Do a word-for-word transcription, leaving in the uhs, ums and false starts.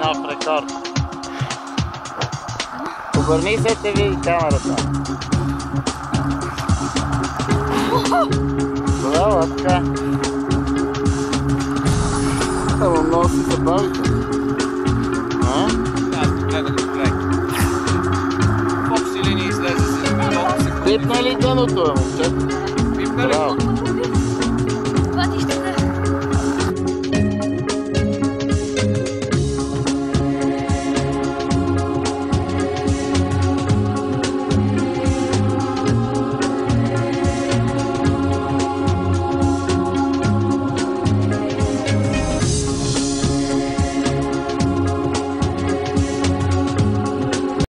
нов рекорд. Обърни се, те види камерата. Браво, така. Само много си забавите. А? Аз го гледах до край. В общи линии излезе се колко секунди. Пипна ли дъното, момчето? Пипна ли? Браво. Това ти ще